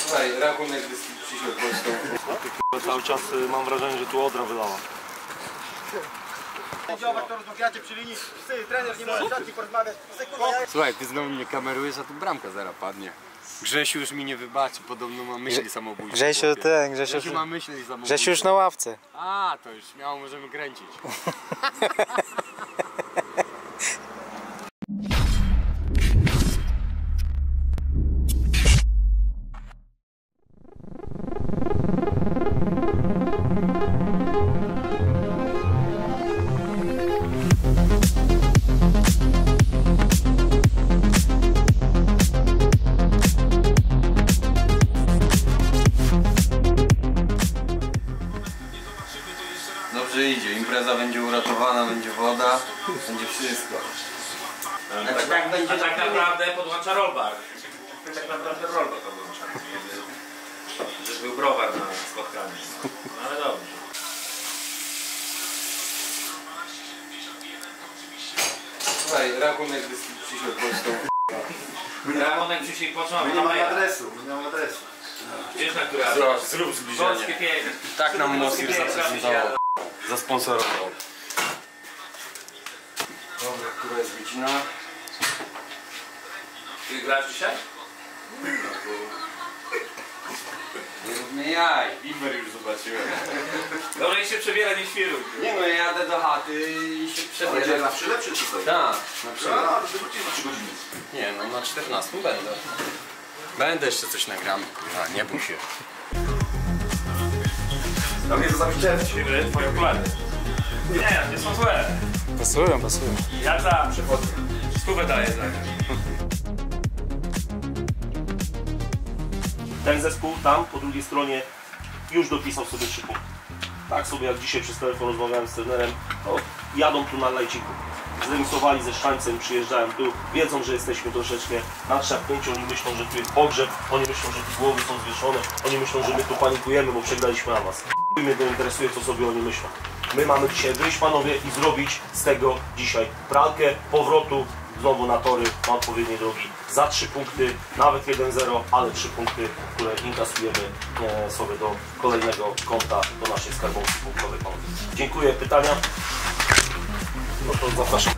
Słuchaj, rachunek przyszedł Polską. Cały czas mam wrażenie, że tu Odra wylała. To rozmawiacie przy linii, trener nie może żadnych porozmawiać. Słuchaj, ty znowu mnie kamerujesz, a tu bramka zaraz padnie. Grzesiu już mi nie wybaczy, podobno ma myśli samobójcze. Grzesiu ma myśli samobójcze. Grzesiu już na ławce. A, to już śmiało możemy kręcić. Dobrze idzie, impreza będzie uratowana, będzie woda, będzie wszystko. A tak naprawdę podłącza rollbar. Tak naprawdę rollbar podłącza. Że był browar na spotkaniu. No ale dobrze. Słuchaj, rachunek przyszedł Polską. Rachunek dzisiaj począł. Nie mam adresu. Wiesz na która? Zrób zbliżenie. Polskie pieniądze. Tak nam Mosir zaprezentował. Zasponsorował. Dobra, która jest godzina? Ty grasz dzisiaj? Nie róbmy jaj, Bimber już zobaczyłem. Dobrze, i się przebiera, nie świruj. Nie no, ja jadę do chaty i się przebieram. Na przylepszy czy co? Tak, na przykład. A, to wrócisz za 3 godziny. Nie no, na 14 będę. Będę jeszcze coś nagramy, kurwa, nie bój się. A mnie to zamieściłem. Twoje okulary. Nie są złe. Pasują. Jak za przychodzę. Stówę daję za Ten zespół tam, po drugiej stronie, już dopisał sobie 3 punkty. Tak sobie jak dzisiaj przez telefon rozmawiałem z trenerem, to jadą tu na lajciku. Zremisowali ze Szczańcem, przyjeżdżają tu, wiedzą, że jesteśmy troszeczkę na szarpnięciu, oni myślą, że tu jest pogrzeb, oni myślą, że tu głowy są zwieszone, oni myślą, że my tu panikujemy, bo przegraliśmy na was. Mnie to interesuje, co sobie oni myślą. My mamy dzisiaj wyjść, panowie, i zrobić z tego dzisiaj pralkę powrotu znowu na tory, na odpowiednie drogi. Za 3 punkty, nawet 1-0, ale 3 punkty, które inkasujemy sobie do kolejnego konta, do naszej skarbonki punktowej. Dziękuję. Pytania? No to zapraszam.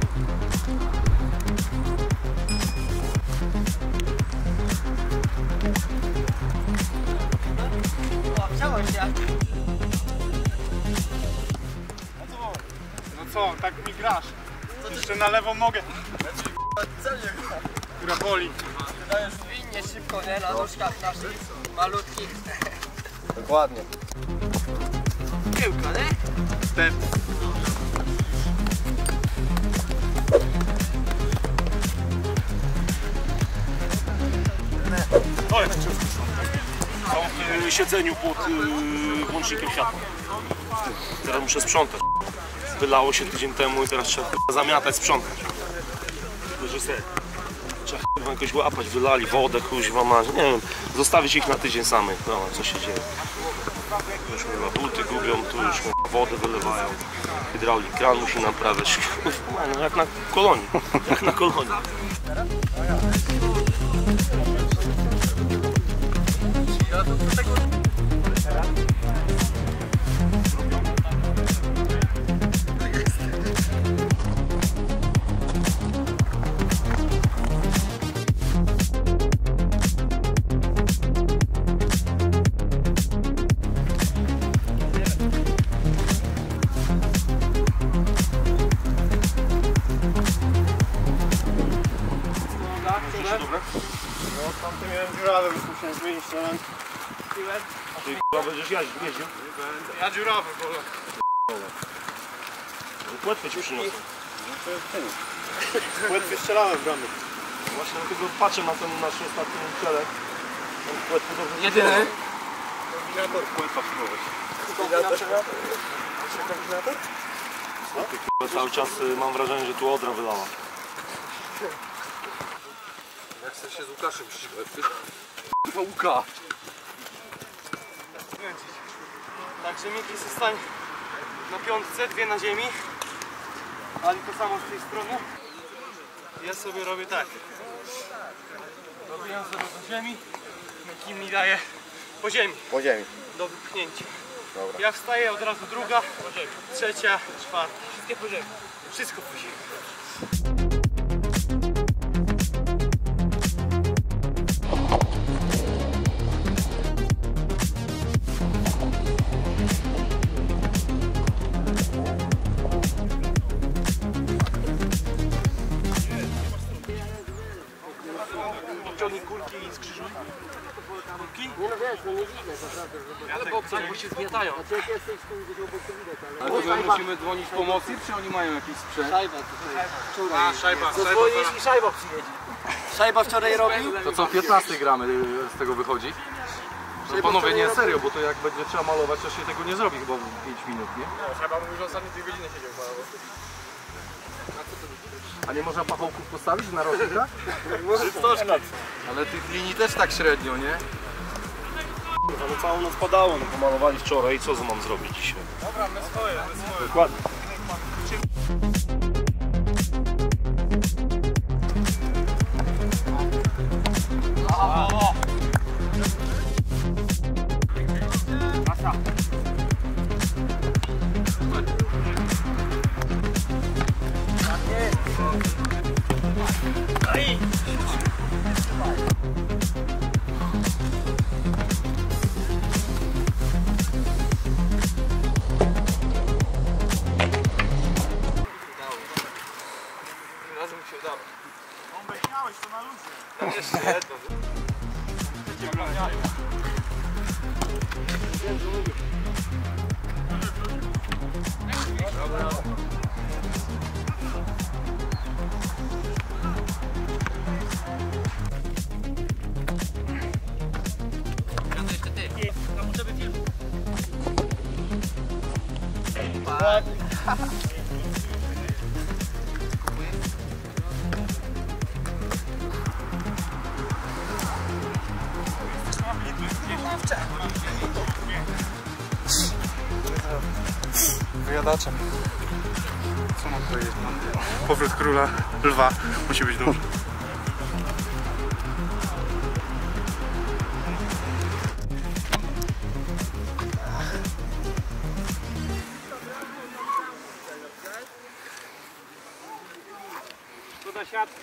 No co, tak mi grasz? Jeszcze na lewą nogę. Która boli. Dajesz winnie szybko, nie? Na nóżkach naszych malutkich. Dokładnie. Piłka, nie? Step. W siedzeniu pod włącznikiem światła. Teraz muszę sprzątać. Wylało się tydzień temu i teraz trzeba zamiatać, sprzątać. Trzeba jakoś łapać, wylali wodę, kuźwa masz, nie wiem, zostawić ich na tydzień samych, no co się dzieje. Już chyba buty gubią, tu już wodę wylewają, hydraulik kran musi naprawiać, no, jak na kolonii, jak na kolonii. No tamty miałem dziurawy, więc musiałem zmienić ten. Ty chyba będziesz jeździł? Ja dziurawy wolę. Płetwy ci przyniosą. Płetwy strzelałem w bramy. Właśnie dlatego patrzę na ten nasz ostatni celek. Płetwy dobrze. Jedyny? Kombinator płetwa spróbować. Cały czas mam wrażenie, że tu Odra wylała. Jak chcesz się z Łukaszem ścigać? Łukasz! Także Miki zostań na piątce, 2 na ziemi. Ali to samo z tej strony. Ja sobie robię tak. Dobijam sobie do ziemi. Kim mi daje po ziemi. Po ziemi. Do wypchnięcia. Dobra. Ja wstaję, od razu druga, trzecia, czwarta. Wszystkie po ziemi. Wszystko po ziemi. Podciągnij kulki i skrzyżuj. Ale boksach, bo się zmiatają. Ale to my musimy dzwonić pomocy, czy oni mają jakiś sprzęt? Szajba. Dzwonisz i szajba przyjedzie. Szajba wczoraj robił? To co, 15 gramy z tego wychodzi? No, panowie, nie, serio, bo to jak będzie trzeba malować, to się tego nie zrobi chyba w 5 minut, nie? Szajba mówił, że ostatnie 2 godziny siedział. A nie można pachołków postawić na rożnikach? Ale tych linii też tak średnio, nie? No całą noc padało, no pomalowali wczoraj, co mam zrobić dzisiaj? Dobra, my swoje. Dokładnie. Razem mi się udało. Wyjadaczem. Co mam powiedzieć? Powrót króla lwa musi być duży. Szkoda siatki.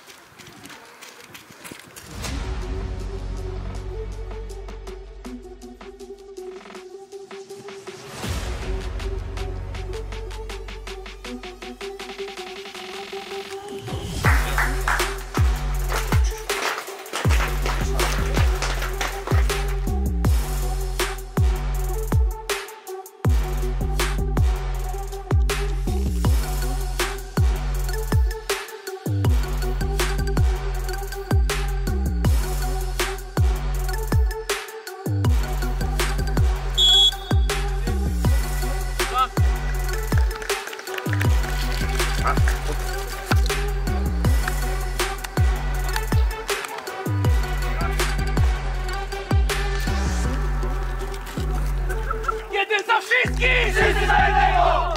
Jeden za wszystkich! Wszyscy za jednego!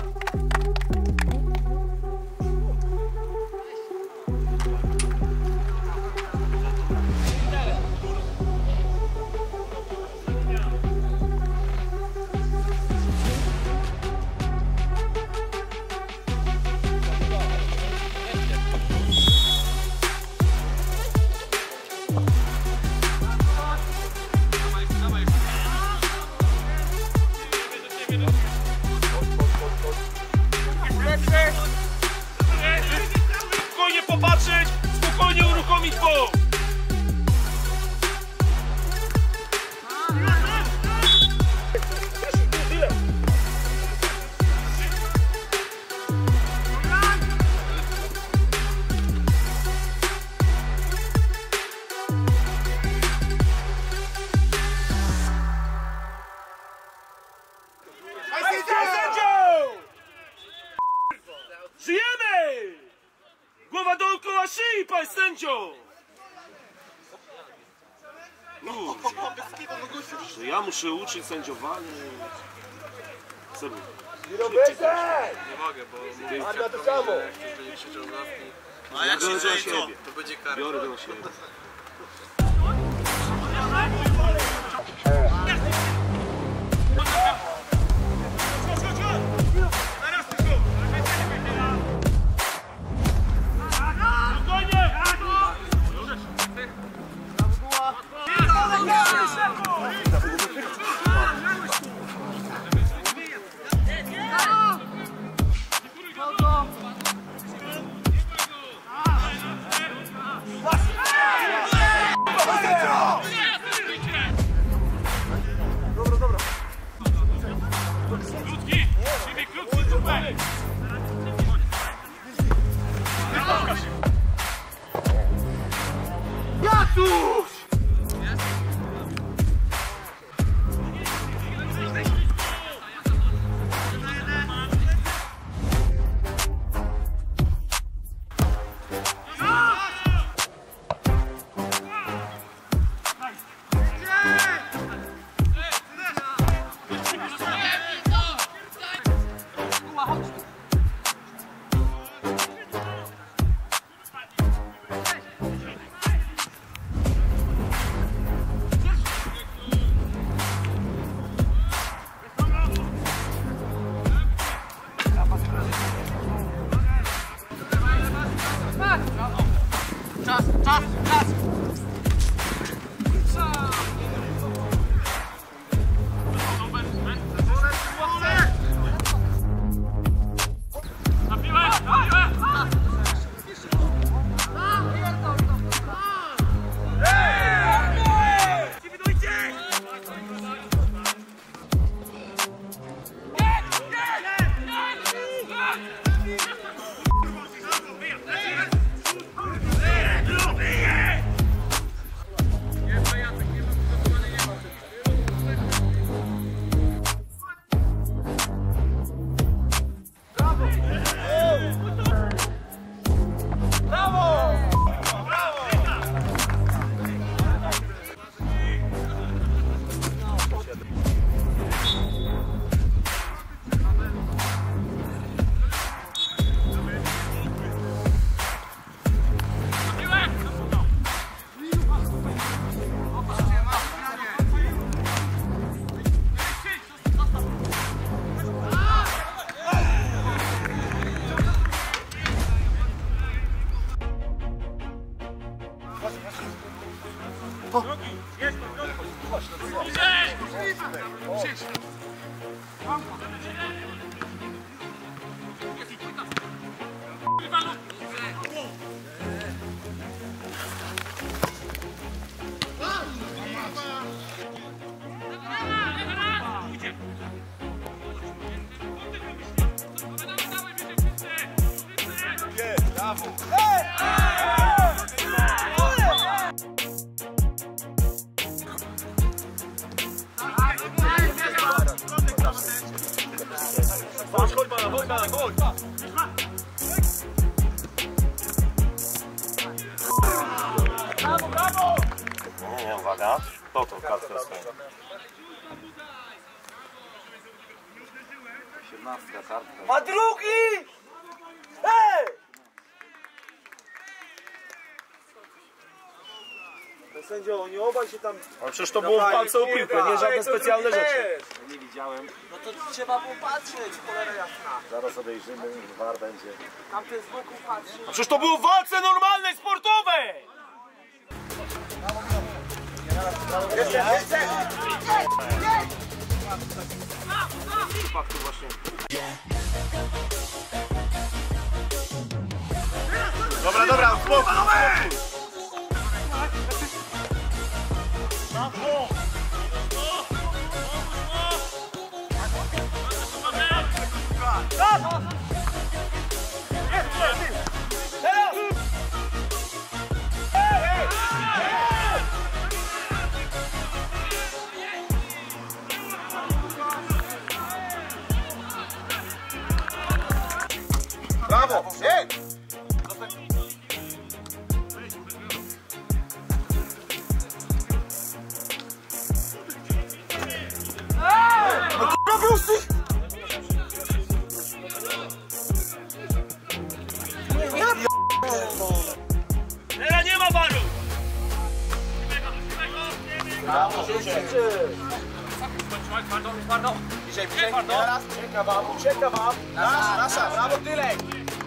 Spokojnie popatrzeć, spokojnie uruchomić bok. Żyjemy! Głowa dookoła szyi, pan sędzio! Że ja muszę uczyć sędziowanie. Co robię? Nie mogę, bo mówię A to samo! jak ktoś będzie krzyczał na nas. A jak się To będzie kara. Biorę to na siebie. Nie, uwaga. To kartkę swoją. 17 kartka. A drugi! Hej! Sędzio, nie obaj się tam... Ale przecież to było w walce o piłkę, nie żadne specjalne rzeczy. Nie widziałem. No to trzeba było patrzeć, cholera jasna. Zaraz odejrzymy, war będzie. Tam ten z boku patrzy. A przecież to było w walce normalnej, sportowej! Faktu właśnie. Dobra, dobra, spokój. Brawo! Ej! Teraz nie ma waru! Ucieka wam! Nasza, brawo Tylek!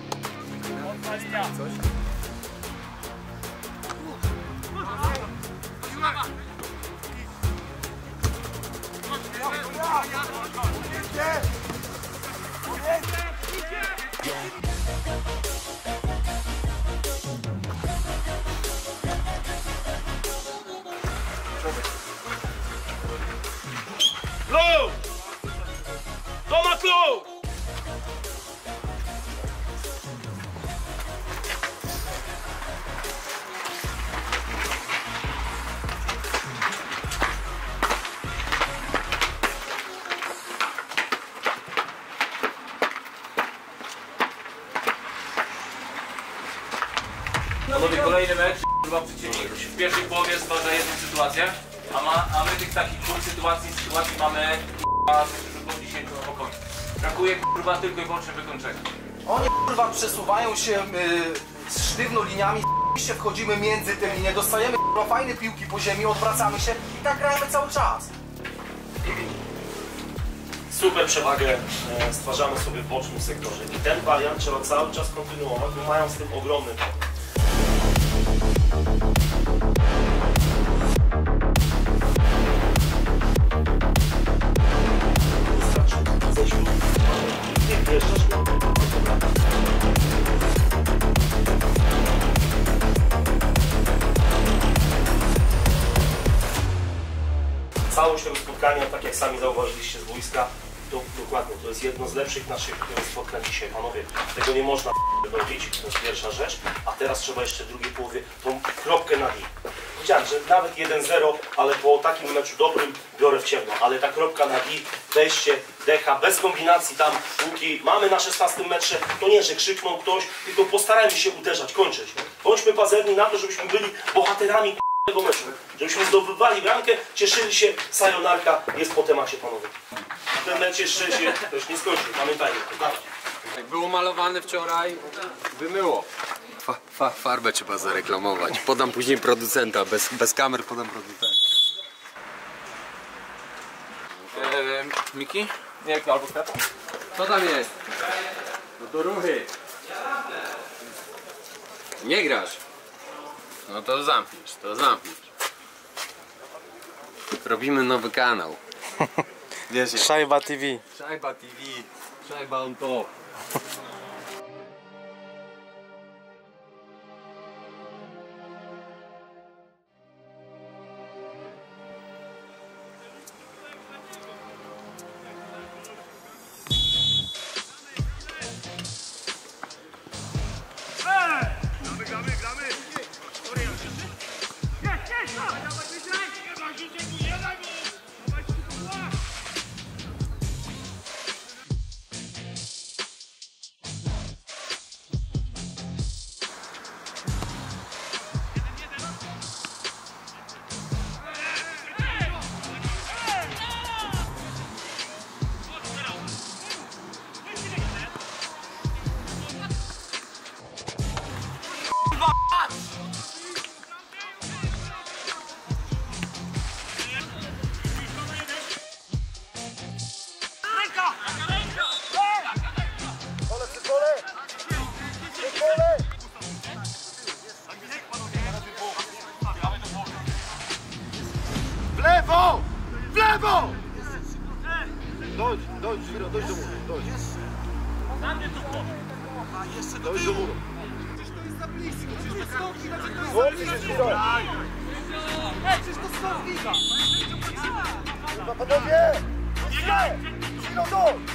Klub! To ma klub! Młody, kolejny mecz, kurwa przeciwnik w pierwszej połowie stwarza jedną sytuację, a my tych takich dwóch sytuacji mamy kurwa po 10 spokojnie. Brakuje kurwa tylko i wyłącznie wykończenia. Oni kurwa przesuwają się sztywno liniami, się wchodzimy między te linie, dostajemy kurwa fajne piłki po ziemi, odwracamy się i tak gramy cały czas. Super przewagę stwarzamy sobie w bocznym sektorze i ten wariant trzeba cały czas kontynuować, bo mają z tym ogromny problem. Całość tego spotkania, tak jak sami zauważyliście z boiska, to dokładnie, to jest jedno z lepszych naszych spotkań dzisiaj. Panowie, tego nie można robić, to jest pierwsza rzecz, a teraz trzeba jeszcze w drugiej połowie tą kropkę na i. Powiedziałem, że nawet 1-0, ale po takim meczu dobrym biorę w ciemno, ale ta kropka na i, wejście, decha, bez kombinacji tam, łuki, mamy na 16 metrze, to nie, że krzyknął ktoś, tylko postarajmy się uderzać, kończyć. Bądźmy pazerni na to, żebyśmy byli bohaterami tego meczu, żebyśmy zdobywali bramkę, cieszyli się, sayonarka jest po temacie, panowie. Ten mecz jeszcze się też nie skończył, pamiętajmy. Jak było malowane wczoraj, wymyło. Farbę trzeba zareklamować. Podam później producenta, bez kamer podam producenta. Miki? Nie, albo kwiat? Co tam jest? No to ruchy. Nie grasz. No to zamkniesz, Robimy nowy kanał. Wiesz, Szajba TV. Szajba TV, Szajba on top. W lewo! W lewo! Dojdź, Żwiro, dojdź do muru, dojdź. Dojdź do muru. Zwolnij się, Żwiro! Przecież to są giga! Panowie! Nie! Żwiro, dojdź!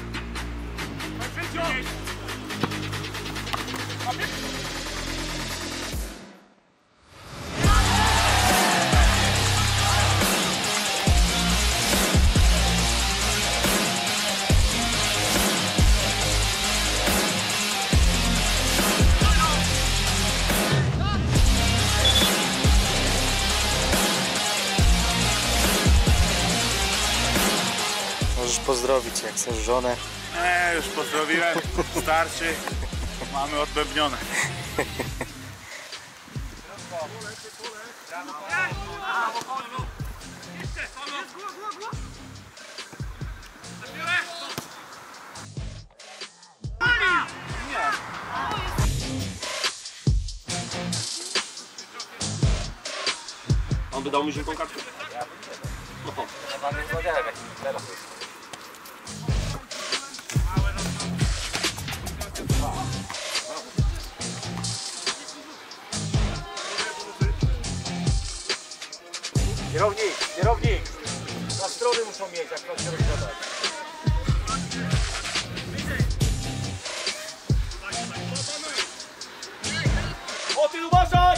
Możesz pozdrowić, jak chcesz żonę. Nie, już pozdrowiłem. Starczy. Mamy odbębnione. On by dał mi żółtą kartkę. Kierownik! Na strony muszą mieć, jak to się rozkładać. O ty uważaj!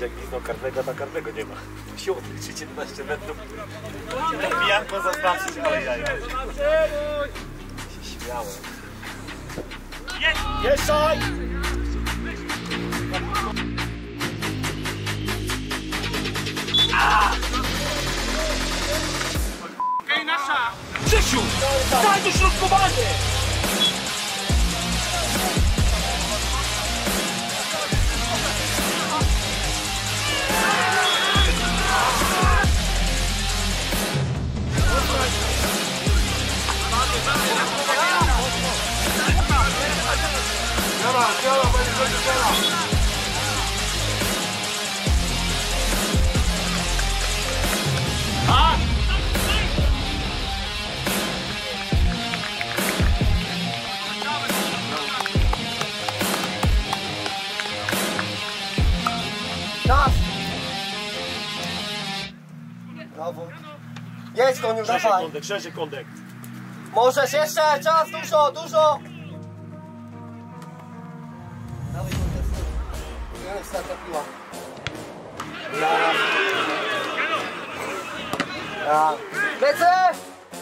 jak gwizdał karnego, to karnego nie ma. Siłownik 17 metrów. Pijanko zaznaczyć, ale jaja. Się śmiałem. Jeszcze! Grzesiu! Daj to środkowanie! Brawo. Jedź to, nie Grzesiek dawaj. kądek, Grzesiek kądek. Możesz jeszcze, czas, dużo, dużo. Dawaj, nie wiem, wstępna piła. Ja. Lecę!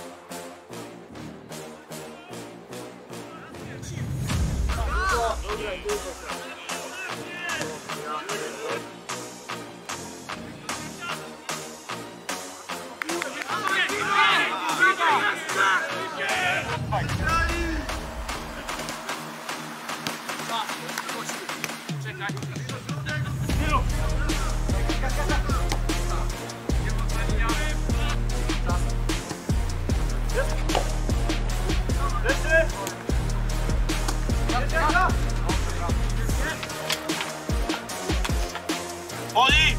Oli!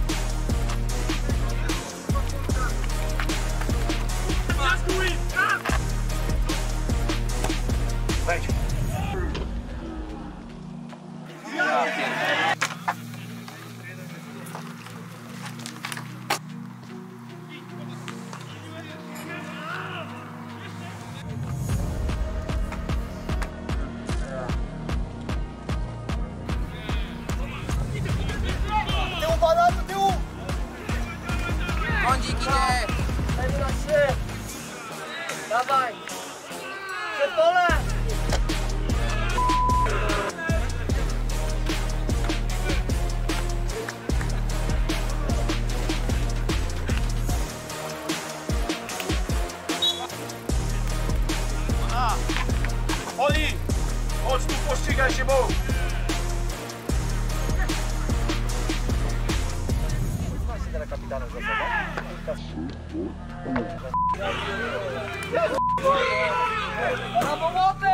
Wejdź. Tyłu pana, do tyłu! Kądzik idzie! Dajmy na 3. Dawaj! Przed pole! Oli! Chodź tu, pościgaj się, bo... Na pomocy!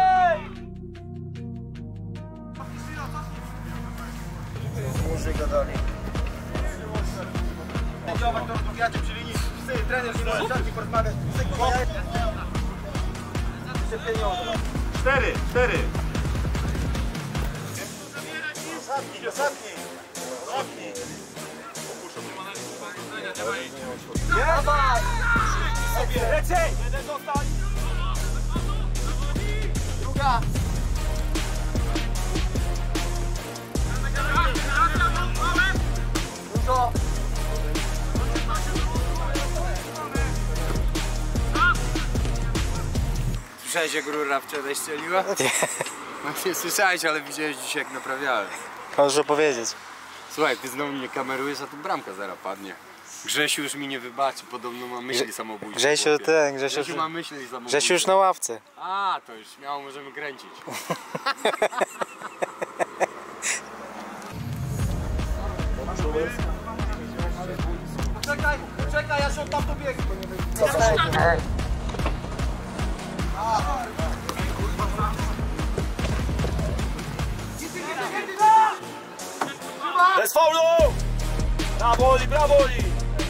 Muzyk go dali. Działać to rozmawiacie przy linii. Trener się żadnie porozmawiać. Cztery. Ostatni. Dawaj! Lecej! Jeden zostań! Druga! Dużo! Słyszałeś, jak rura wczoraj strzeliła? Nie słyszałeś, ale widziałeś dzisiaj, jak naprawiałem. Możesz opowiedzieć. Słuchaj, ty znowu mnie kamerujesz, a tu bramka zaraz padnie. Grzesiu już mi nie wybaczy, podobno ma myśli samobójcze. Grzesiu ma myśli samobójcze. Grzesiu już na ławce. A, to już śmiało możemy kręcić. Czekaj, ja się od tamto biegł. Bez faulu! Brawo, Oli, brawo, Oli!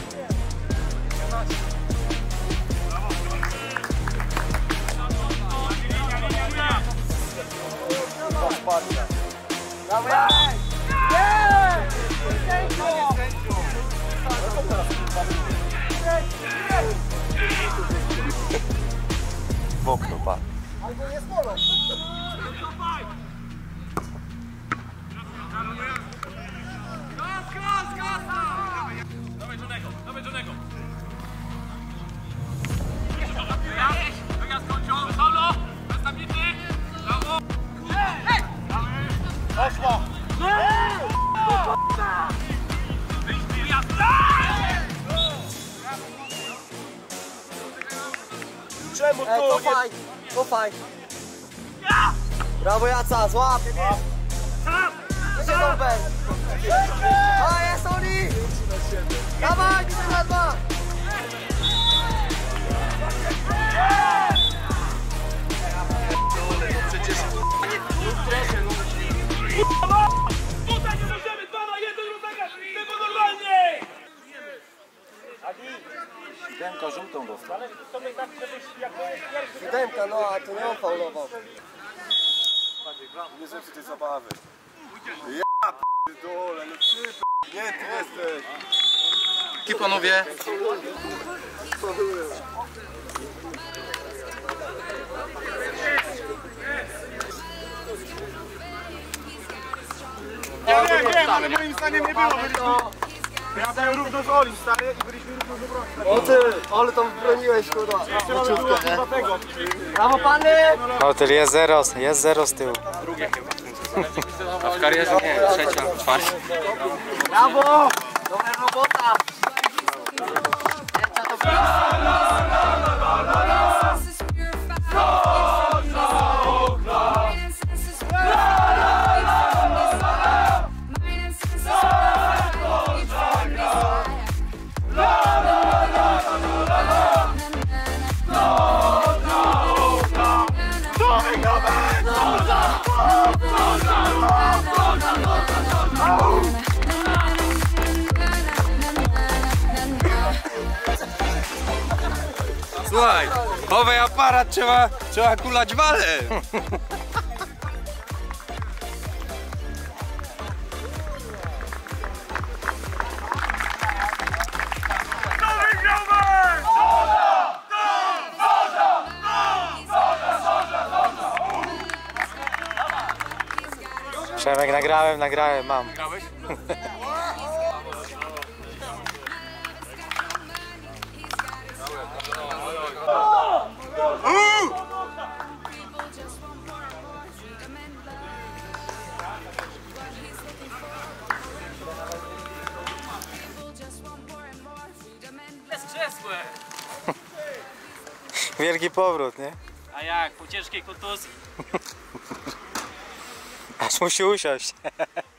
W okno, pan. Albo nie smolą. samo to, nie... Cofaj. Brawo Jaca, złap. Siedzą bez. A jest Oli. Dawaj, 3-2. Tutaj nie możemy 2 na 1 rozegrać, tylko normalnie! Demka żółtą dostał. Siódemka, no a tu nie on faulował. Nie zepsuj tej zabawy. Ja p***dole, no ty nie, ty jesteś. I panowie, Nie, ale moim zdaniem nie było. Ja byłem równo z Olim, stary, i byliśmy równo z obrońcą. O ty, ale tam broniłeś, kurwa. Brawo pany! Hotel jest zero z tyłu. A w karierze nie, trzecia, czwarta. Brawo! Dobra robota! Słuchaj, owy aparat trzeba kulać walem. Przemek, nagrałem, mam. Jest krzesłe. Wielki powrót, nie? A jak? Po ciężkiej kontuzji. Aż musi usiąść.